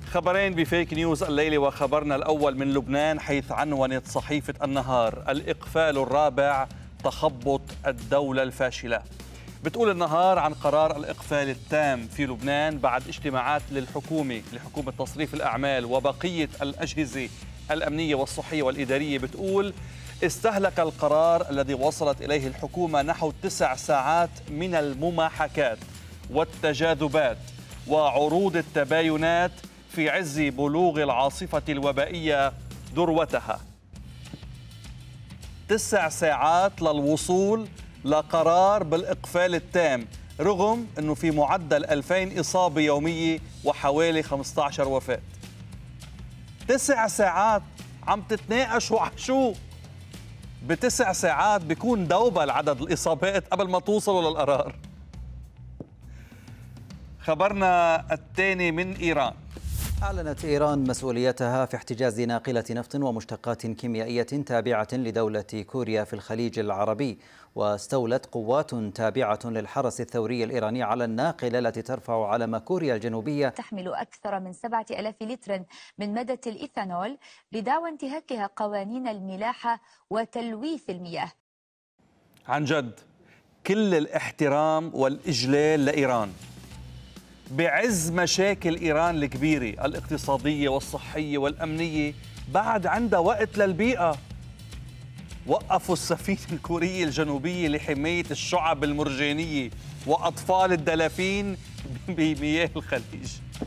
خبرين بفيك نيوز الليلة، وخبرنا الأول من لبنان حيث عنونت صحيفة النهار: الإقفال الرابع، تخبط الدولة الفاشلة. بتقول النهار عن قرار الإقفال التام في لبنان بعد اجتماعات لحكومة تصريف الأعمال وبقية الأجهزة الأمنية والصحية والإدارية. بتقول استهلك القرار الذي وصلت إليه الحكومة نحو 9 ساعات من المماحكات والتجاذبات وعروض التباينات في عز بلوغ العاصفة الوبائية ذروتها. 9 ساعات للوصول لقرار بالإقفال التام، رغم أنه في معدل 2000 إصابة يومية وحوالي 15 وفاة. 9 ساعات عم تتناقشوا على شو؟ ب9 ساعات بيكون دوبل عدد الإصابات قبل ما توصلوا للقرار. خبرنا الثاني من إيران. أعلنت إيران مسؤوليتها في احتجاز ناقلة نفط ومشتقات كيميائية تابعة لدولة كوريا في الخليج العربي، واستولت قوات تابعة للحرس الثوري الإيراني على الناقلة التي ترفع علم كوريا الجنوبية تحمل أكثر من 7000 لتر من مادة الإيثانول بدعوى انتهاكها قوانين الملاحة وتلويث المياه. عن جد كل الاحترام والإجلال لإيران بعز مشاكل إيران الكبيرة الاقتصادية والصحية والأمنية، بعد عندها وقت للبيئة. وقفوا السفينة الكورية الجنوبية لحماية الشعب المرجانية وأطفال الدلافين بمياه الخليج.